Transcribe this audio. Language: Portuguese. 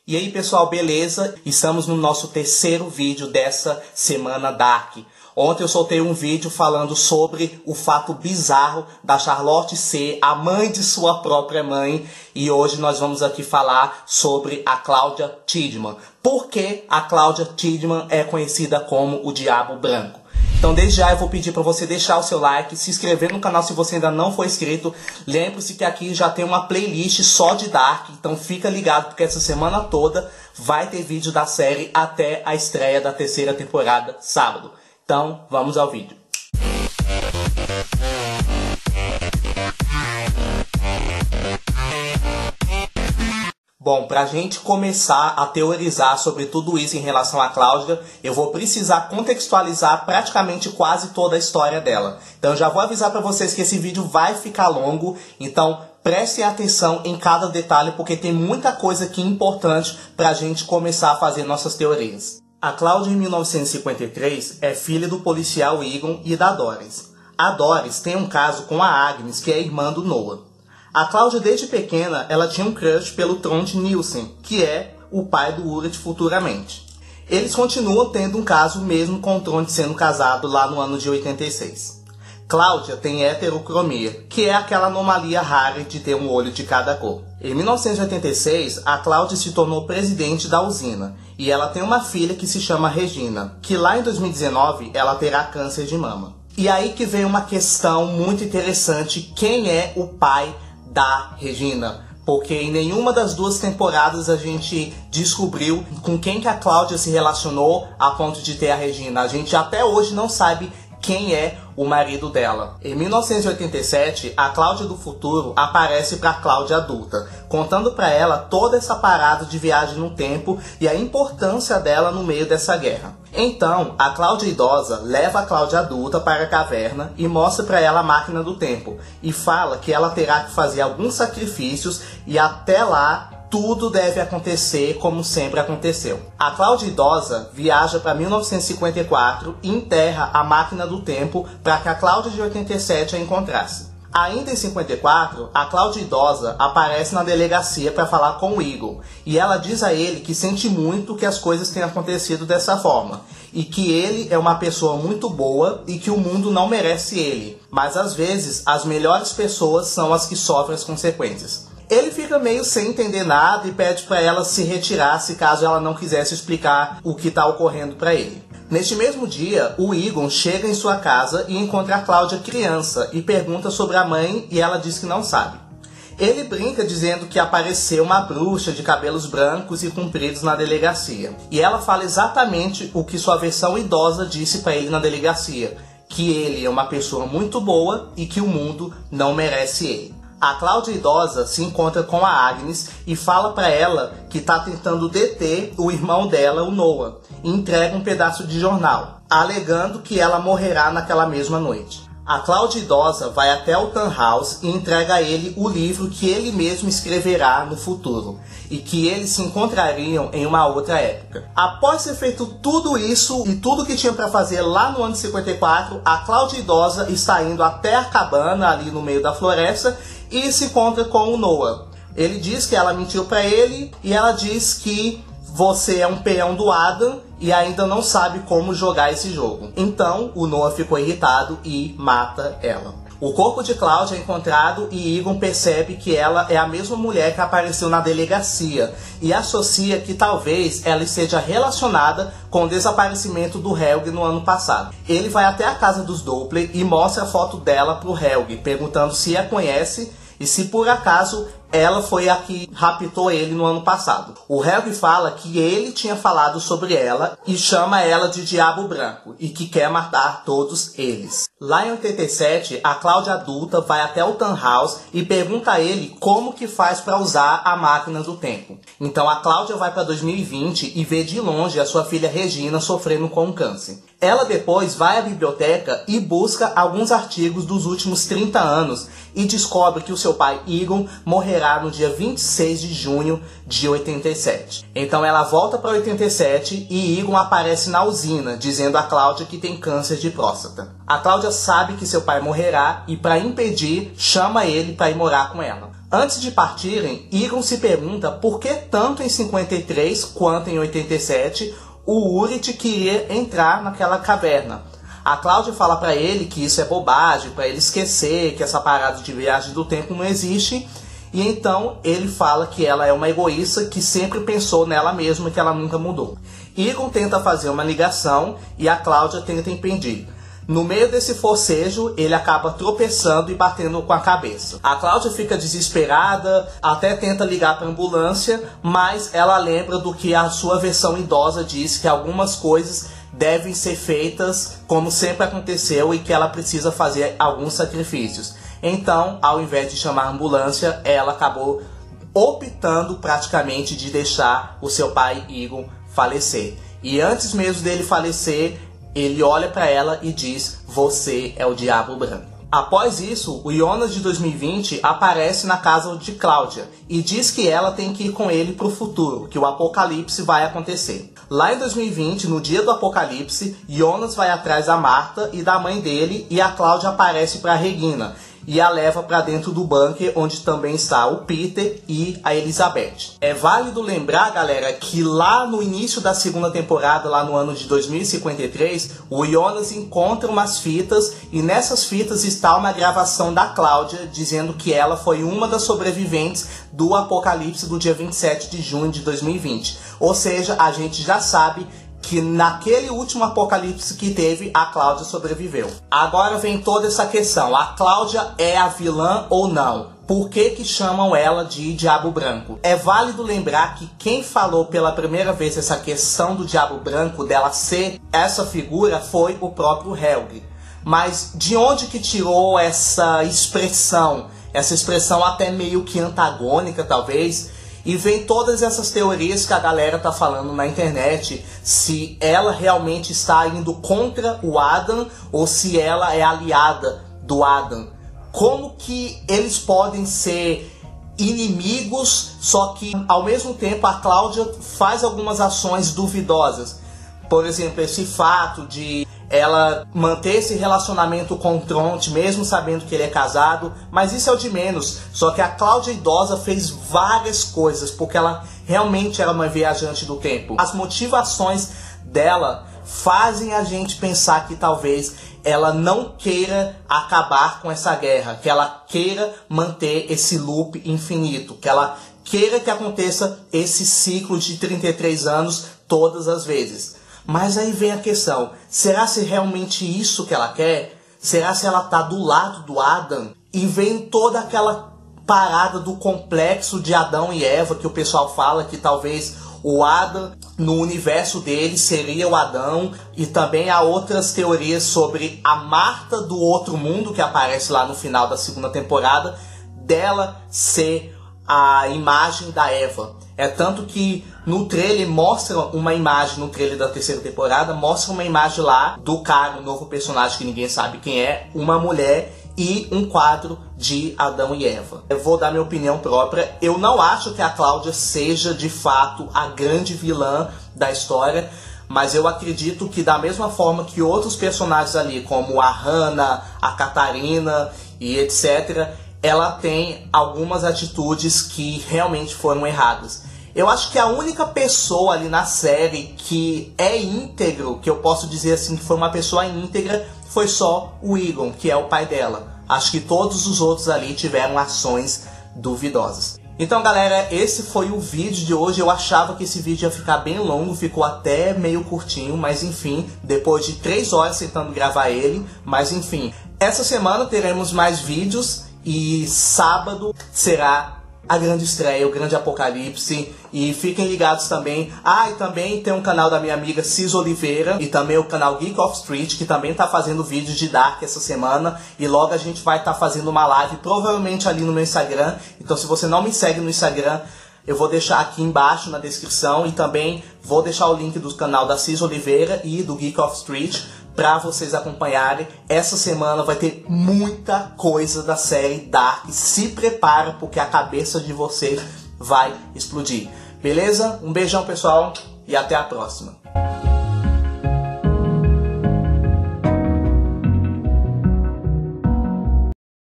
E aí pessoal, beleza? Estamos no nosso terceiro vídeo dessa semana Dark. Ontem eu soltei um vídeo falando sobre o fato bizarro da Charlotte ser a mãe de sua própria mãe. E hoje nós vamos aqui falar sobre a Cláudia Tidman. Por que a Cláudia Tidman é conhecida como o Diabo Branco? Então desde já eu vou pedir para você deixar o seu like, se inscrever no canal se você ainda não for inscrito. Lembre-se que aqui já tem uma playlist só de Dark, então fica ligado porque essa semana toda vai ter vídeo da série até a estreia da terceira temporada, sábado. Então vamos ao vídeo. Bom, pra gente começar a teorizar sobre tudo isso em relação a Cláudia, eu vou precisar contextualizar praticamente quase toda a história dela. Então já vou avisar pra vocês que esse vídeo vai ficar longo, então prestem atenção em cada detalhe porque tem muita coisa aqui importante pra gente começar a fazer nossas teorias. A Cláudia, em 1953, é filha do policial Egon e da Doris. A Doris tem um caso com a Agnes, que é irmã do Noah. A Cláudia, desde pequena, ela tinha um crush pelo Trond Nielsen, que é o pai do Ullrich futuramente. Eles continuam tendo um caso mesmo com o Trond sendo casado lá no ano de 86. Cláudia tem heterocromia, que é aquela anomalia rara de ter um olho de cada cor. Em 1986, a Cláudia se tornou presidente da usina, e ela tem uma filha que se chama Regina, que lá em 2019 ela terá câncer de mama. E aí que vem uma questão muito interessante, quem é o pai da Regina? Porque em nenhuma das duas temporadas a gente descobriu com quem que a Cláudia se relacionou a ponto de ter a Regina. A gente até hoje não sabe quem é o marido dela. Em 1987, a Cláudia do futuro aparece para a Cláudia adulta, contando para ela toda essa parada de viagem no tempo e a importância dela no meio dessa guerra. Então, a Cláudia idosa leva a Cláudia adulta para a caverna e mostra para ela a máquina do tempo e fala que ela terá que fazer alguns sacrifícios e até lá tudo deve acontecer como sempre aconteceu. A Cláudia idosa viaja para 1954 e enterra a máquina do tempo para que a Cláudia de 87 a encontrasse. Ainda em 54, a Cláudia idosa aparece na delegacia para falar com o Egon e ela diz a ele que sente muito que as coisas tenham acontecido dessa forma e que ele é uma pessoa muito boa e que o mundo não merece ele, mas às vezes as melhores pessoas são as que sofrem as consequências. Ele fica meio sem entender nada e pede para ela se retirar se caso ela não quisesse explicar o que está ocorrendo para ele. Neste mesmo dia, o Egon chega em sua casa e encontra a Cláudia criança e pergunta sobre a mãe e ela diz que não sabe. Ele brinca dizendo que apareceu uma bruxa de cabelos brancos e compridos na delegacia. E ela fala exatamente o que sua versão idosa disse para ele na delegacia, que ele é uma pessoa muito boa e que o mundo não merece ele. A Cláudia idosa se encontra com a Agnes e fala para ela que está tentando deter o irmão dela, o Noah, e entrega um pedaço de jornal, alegando que ela morrerá naquela mesma noite. A Cláudia idosa vai até o Tannhaus e entrega a ele o livro que ele mesmo escreverá no futuro, e que eles se encontrariam em uma outra época. Após ter feito tudo isso e tudo que tinha para fazer lá no ano 54, a Cláudia idosa está indo até a cabana ali no meio da floresta e se encontra com o Noah. Ele diz que ela mentiu para ele e ela diz que você é um peão do Adam e ainda não sabe como jogar esse jogo. Então o Noah ficou irritado e mata ela. O corpo de Cláudia é encontrado e Egon percebe que ela é a mesma mulher que apareceu na delegacia e associa que talvez ela esteja relacionada com o desaparecimento do Helge no ano passado. Ele vai até a casa dos Doppler e mostra a foto dela pro Helge, perguntando se a conhece e se por acaso ela foi a que raptou ele no ano passado. O Helge fala que ele tinha falado sobre ela e chama ela de Diabo Branco e que quer matar todos eles. Lá em 87, a Cláudia adulta vai até o Tannhaus e pergunta a ele como que faz para usar a máquina do tempo. Então a Cláudia vai para 2020 e vê de longe a sua filha Regina sofrendo com um câncer. Ela depois vai à biblioteca e busca alguns artigos dos últimos 30 anos e descobre que o seu pai Egon morrerá no dia 26 de junho de 87. Então ela volta para 87 e Egon aparece na usina, dizendo a Cláudia que tem câncer de próstata. A Cláudia sabe que seu pai morrerá e, para impedir, chama ele para ir morar com ela. Antes de partirem, Egon se pergunta por que tanto em 53 quanto em 87 o Urit queria entrar naquela caverna. A Cláudia fala pra ele que isso é bobagem, pra ele esquecer que essa parada de viagem do tempo não existe. E então ele fala que ela é uma egoísta que sempre pensou nela mesma e que ela nunca mudou. Egon tenta fazer uma ligação e a Cláudia tenta impedir. No meio desse forcejo, ele acaba tropeçando e batendo com a cabeça. A Cláudia fica desesperada, até tenta ligar para a ambulância, mas ela lembra do que a sua versão idosa diz, que algumas coisas devem ser feitas como sempre aconteceu e que ela precisa fazer alguns sacrifícios. Então, ao invés de chamar a ambulância, ela acabou optando praticamente de deixar o seu pai Egon falecer. E antes mesmo dele falecer, ele olha para ela e diz: "Você é o Diabo Branco". Após isso, o Jonas de 2020 aparece na casa de Cláudia e diz que ela tem que ir com ele para o futuro, que o apocalipse vai acontecer. Lá em 2020, no dia do apocalipse, Jonas vai atrás da Marta e da mãe dele e a Cláudia aparece para Regina e a leva para dentro do bunker, onde também está o Peter e a Elizabeth. É válido lembrar, galera, que lá no início da segunda temporada, lá no ano de 2053, o Jonas encontra umas fitas e nessas fitas está uma gravação da Cláudia dizendo que ela foi uma das sobreviventes do apocalipse do dia 27 de junho de 2020. Ou seja, a gente já sabe que naquele último apocalipse que teve, a Cláudia sobreviveu. Agora vem toda essa questão: a Cláudia é a vilã ou não? Por que chamam ela de Diabo Branco? É válido lembrar que quem falou pela primeira vez essa questão do Diabo Branco, dela ser essa figura, foi o próprio Helge. Mas de onde que tirou essa expressão? Essa expressão até meio que antagônica, talvez. E vem todas essas teorias que a galera tá falando na internet, se ela realmente está indo contra o Adam ou se ela é aliada do Adam. Como que eles podem ser inimigos, só que ao mesmo tempo a Cláudia faz algumas ações duvidosas? Por exemplo, esse fato de ela manter esse relacionamento com o Tronte, mesmo sabendo que ele é casado, mas isso é o de menos. Só que a Cláudia idosa fez várias coisas, porque ela realmente era uma viajante do tempo. As motivações dela fazem a gente pensar que talvez ela não queira acabar com essa guerra, que ela queira manter esse loop infinito, que ela queira que aconteça esse ciclo de 33 anos todas as vezes. Mas aí vem a questão: será se realmente isso que ela quer? Será se ela tá do lado do Adam? E vem toda aquela parada do complexo de Adão e Eva, que o pessoal fala que talvez o Adam, no universo dele, seria o Adão. E também há outras teorias sobre a Marta do outro mundo, que aparece lá no final da segunda temporada, dela ser a imagem da Eva. É tanto que no trailer mostra uma imagem, no trailer da terceira temporada, mostra uma imagem lá do cara, um novo personagem que ninguém sabe quem é, uma mulher e um quadro de Adão e Eva. Eu vou dar minha opinião própria. Eu não acho que a Cláudia seja de fato a grande vilã da história, mas eu acredito que da mesma forma que outros personagens ali, como a Hannah, a Catarina e etc., ela tem algumas atitudes que realmente foram erradas. Eu acho que a única pessoa ali na série que é íntegro, que eu posso dizer assim que foi uma pessoa íntegra, foi só o Egon, que é o pai dela. Acho que todos os outros ali tiveram ações duvidosas. Então, galera, esse foi o vídeo de hoje. Eu achava que esse vídeo ia ficar bem longo, ficou até meio curtinho, mas enfim, depois de 3 horas tentando gravar ele, mas enfim. Essa semana teremos mais vídeos e sábado será a grande estreia, o grande apocalipse. E fiquem ligados também. E também tem um canal da minha amiga Cis Oliveira e também o canal Geek of Street, que também tá fazendo vídeos de Dark essa semana. E logo a gente vai estar fazendo uma live, provavelmente ali no meu Instagram. Então se você não me segue no Instagram, eu vou deixar aqui embaixo na descrição. E também vou deixar o link do canal da Cis Oliveira e do Geek of Street para vocês acompanharem. Essa semana vai ter muita coisa da série Dark. Se prepara, porque a cabeça de vocês vai explodir. Beleza? Um beijão, pessoal, e até a próxima.